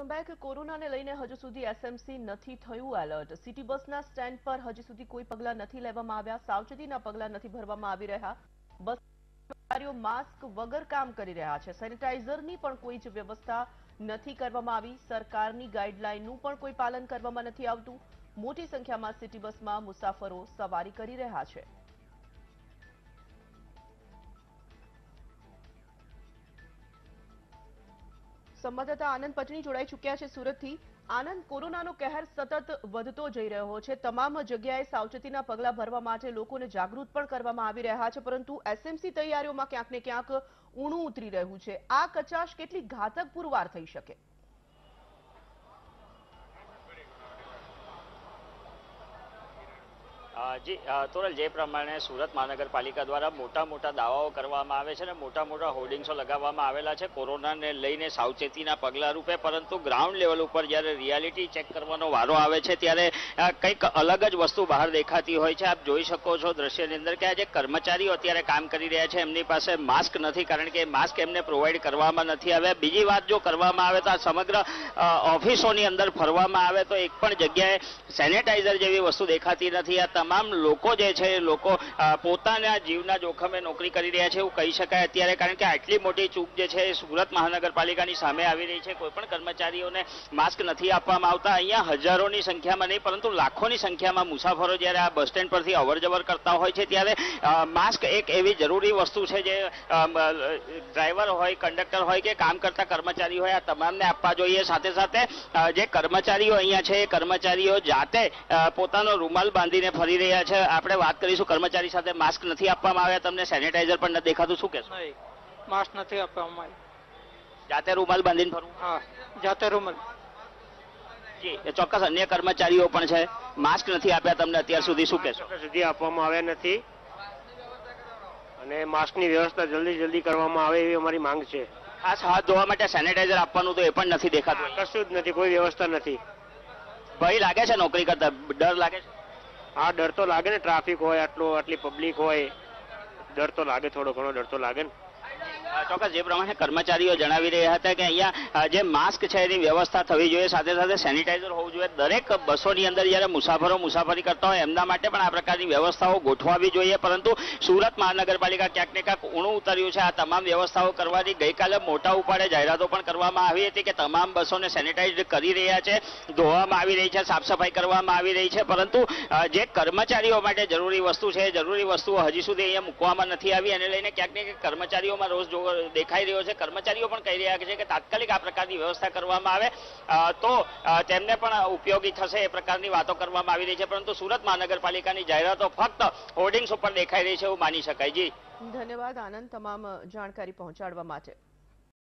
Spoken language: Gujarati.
બેક કોરોનાને લઈને હજુ સુધી એસએમસી નથી થયું એલર્ટ। સિટી બસના સ્ટેન્ડ પર હજી સુધી કોઈ પગલાં નથી લેવામાં આવ્યા। સાવચેતીના પગલાં નથી ભરવામાં આવી રહ્યા। બસ કર્મચારીઓ માસ્ક વગર કામ કરી રહ્યા છે। સેનિટાઈઝરની પણ કોઈ જ વ્યવસ્થા નથી કરવામાં આવી। સરકારની ગાઈડલાઈનનું પણ કોઈ પાલન કરવામાં નથી આવતું। મોટી સંખ્યામાં સિટી બસમાં મુસાફરો સવારી કરી રહ્યા છે। સંવાદદાતા આનંદ પટણી જોડાઈ ચૂક્યા છે સુરતથી। આનંદ, કોરોનાનો કહેર સતત વધતો જઈ રહ્યો છે। તમામ જગ્યાએ સાવચેતીના પગલાં ભરવા માટે લોકોને જાગૃત પણ કરવામાં આવી રહ્યા છે, પરંતુ એસએમસી તૈયારીઓમાં ક્યાંક ને ક્યાંક ઊણું ઉતરી રહ્યું છે। આ કચાશ કેટલી ઘાતક પુરવાર થઈ શકે? જી તોરલ, જે પ્રમાણે સુરત મહાનગરપાલિકા દ્વારા મોટા દાવાઓ કરવામાં આવે છે અને મોટા હોર્ડિંગ્સો લગાવવામાં આવેલા છે કોરોનાને લઈને સાવચેતીના પગલા રૂપે, પરંતુ ગ્રાઉન્ડ લેવલ ઉપર જ્યારે રિયાલિટી ચેક કરવાનો વારો આવે છે ત્યારે કંઈક અલગ જ વસ્તુ બહાર દેખાતી હોય છે। આપ જોઈ શકો છો દ્રશ્યની અંદર કે આ જે કર્મચારીઓ અત્યારે કામ કરી રહ્યા છે એમની પાસે માસ્ક નથી, કારણ કે માસ્ક એમને પ્રોવાઈડ કરવામાં નથી આવ્યા। બીજી વાત જો કરવામાં આવે તો આ સમગ્ર ઓફિસોની અંદર ફરવામાં આવે તો એક પણ જગ્યાએ સેનેટાઈઝર જેવી વસ્તુ દેખાતી નથી। આ તમામ લોકો જે છે લોકો પોતાના જીવના જોખમે નોકરી કરી રહ્યા છે એવું કહી શકાય અત્યારે, કારણ કે આટલી મોટી ચૂક જે છે સુરત મહાનગરપાલિકાની સામે આવી રહી છે। કોઈ પણ કર્મચારીઓને માસ્ક નથી આપવામાં આવતા। અહીંયા હજારોની સંખ્યામાં નહીં પરંતુ લાખોની સંખ્યામાં મુસાફરો જ્યારે આ બસ સ્ટેન્ડ પરથી અવરજવર કરતા હોય છે ત્યારે માસ્ક એક એવી જરૂરી વસ્તુ છે જે ડ્રાઈવર હોય, કંડક્ટર હોય કે કામ કરતા કર્મચારી હોય આ તમામને આપવા જોઈએ। સાથે સાથે જે કર્મચારીઓ અહીંયા છે એ કર્મચારીઓ જાતે પોતાનો રૂમાલ બાંધીને ફરી રહ્યા છે। આપણે વાત કરીશું કર્મચારી સાથે। માસ્ક નથી આપવામાં આવ્યા, તમને સેનેટાઈઝર પણ નથી દેખાતું, શું કહેશો? નહીં, માસ્ક નથી આપવામાં આવ્યું। જાતે રૂમાલ બાંધીને ફરવું? હા, જાતે રૂમાલ। જી, ચોક્કસ અન્ય કર્મચારીઓ પણ છે, માસ્ક નથી આપ્યા તમને અત્યાર સુધી, શું કહેશો? સુધી આપવામાં આવ્યા નથી અને માસ્કની વ્યવસ્થા જલ્દી કરવામાં આવે એવી અમારી માંગ છે। ખાસ હાથ ધોવા માટે સેનેટાઈઝર આપવાનું તો એ પણ નથી દેખાતું, કશું જ નથી, કોઈ વ્યવસ્થા નથી। ભય લાગે છે નોકરી કરતા? ડર લાગે છે? હા, ડર તો લાગે ને, ટ્રાફિક હોય, આટલી પબ્લિક હોય, ડર તો લાગે, થોડો ઘણો ડર તો લાગે ને। ચોક્કસ જે પ્રમાણે કર્મચારીઓ જણાવી રહ્યા હતા કે અહીંયા જે માસ્ક છે એની વ્યવસ્થા થવી જોઈએ, સાથે સાથે સેનિટાઈઝર હોવું જોઈએ। દરેક બસોની અંદર જ્યારે મુસાફરો મુસાફરી કરતા હોય એમના માટે પણ આ પ્રકારની વ્યવસ્થાઓ ગોઠવાવી જોઈએ, પરંતુ સુરત મહાનગરપાલિકા ક્યાંક ને ક્યાંક ઊણું ઉતર્યું છે આ તમામ વ્યવસ્થાઓ કરવાની। ગઈકાલે મોટા ઉપાડે જાહેરાતો પણ કરવામાં આવી હતી કે તમામ બસોને સેનિટાઈઝ કરી રહ્યા છે, ધોવામાં આવી રહી છે, સાફ સફાઈ કરવામાં આવી રહી છે, પરંતુ જે કર્મચારીઓ માટે જરૂરી વસ્તુ છે જરૂરી વસ્તુઓ હજી સુધી અહીંયા મૂકવામાં નથી આવી। એને લઈને ક્યાંક ને ક્યાંક કર્મચારીઓમાં રોષ દેખાઈ રહ્યો છે। કર્મચારીઓ પણ કહી રહ્યા છે કે તાત્કાલિક આ પ્રકારની વ્યવસ્થા કરવામાં આવે તો તેમને પણ ઉપયોગી થશે એ પ્રકારની વાતો કરવામાં આવી રહી છે, પરંતુ સુરત મહાનગરપાલિકાની જાહેરાતો ફક્ત હોર્ડિંગ્સ ઉપર દેખાઈ રહી છે એવું માની શકાય। જી, ધન્યવાદ આનંદ તમામ જાણકારી પહોંચાડવા માટે।